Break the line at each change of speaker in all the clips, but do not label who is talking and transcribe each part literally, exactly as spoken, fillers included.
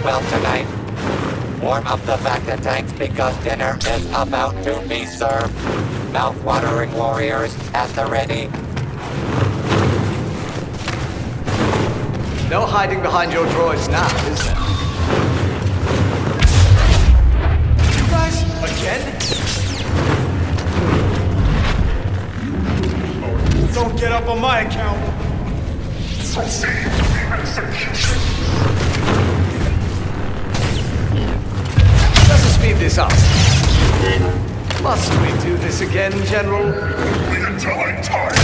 well tonight. Warm up the Bacta tanks because dinner is about to be served. Mouth-watering warriors at the ready.
No hiding behind your droids now, is there? You guys? Again?
Don't get up on my account.
Let's speed this up. Must we do this again, General?
Only until I'm tired.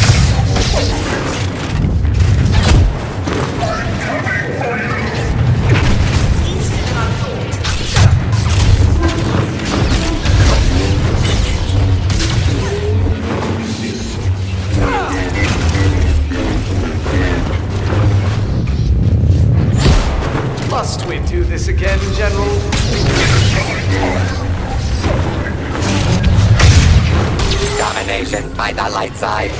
I'm coming for you!
Easier than I thought.
Must we do this again, General?
Domination by the light side.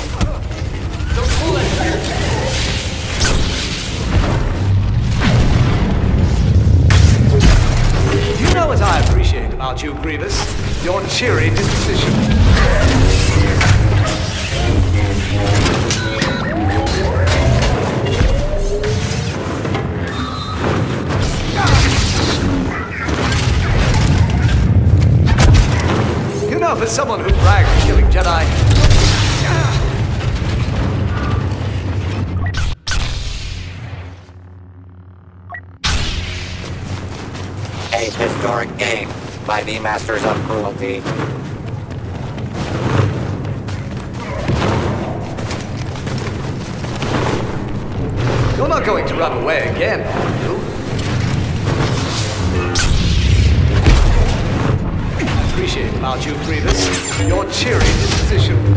You know what I appreciate about you, Grievous? Your cheery disposition. You know, for someone who bragged killing Jedi...
A historic game by the Masters of Cruelty.
You're not going to run away again, are you? I appreciate about you, Grievous. Your cheery disposition.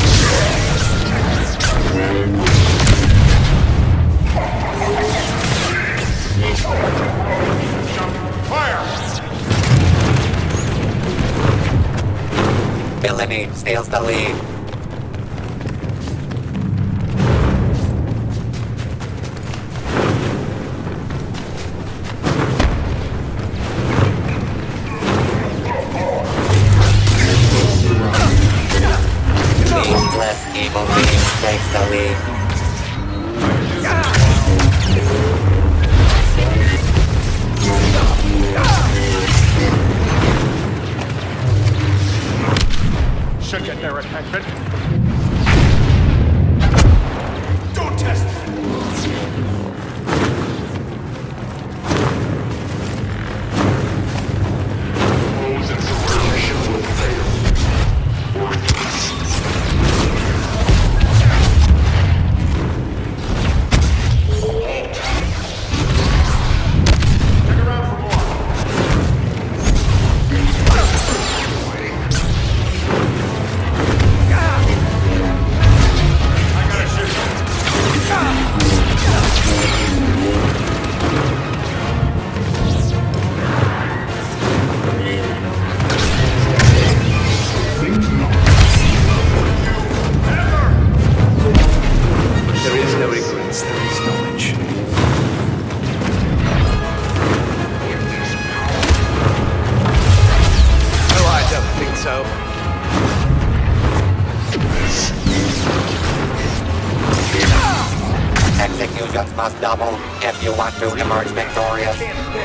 Villainy steals the lead. Needless evil being takes the lead.
Should get their attention.
Don't test it.
Those insurrections will fail. Stick around for more. I gotta shoot.
There is no ignorance, there is knowledge. Oh, I don't think so.
Executions must double if you want to emerge victorious.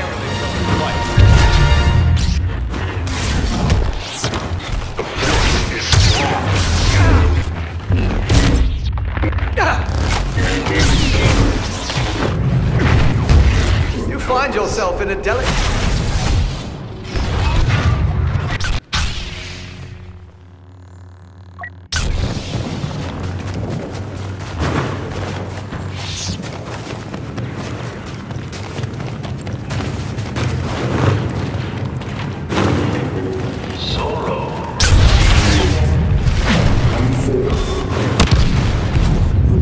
You find yourself in a delicate...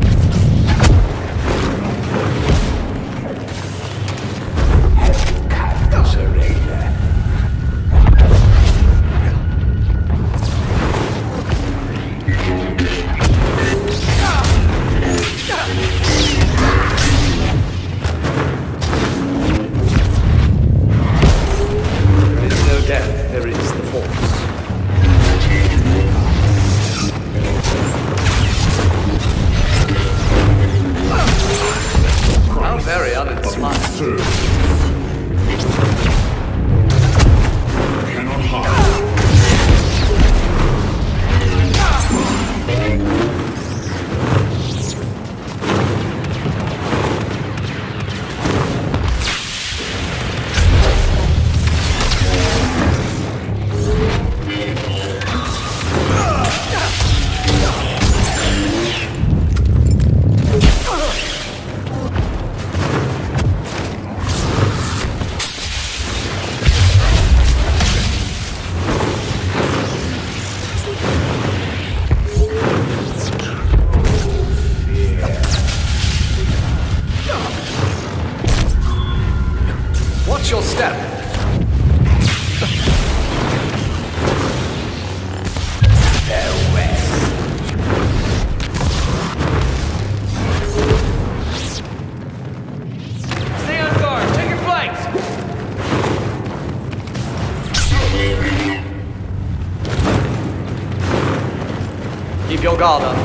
Cut.
Keep your guard up.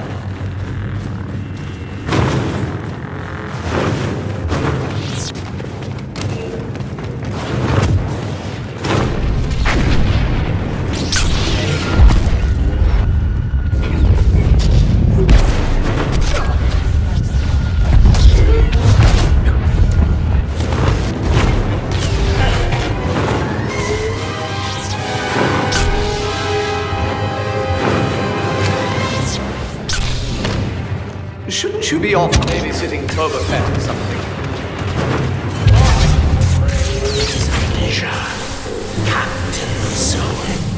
Shouldn't you be off babysitting Boba Fett or something?
Pleasure, Captain Solo.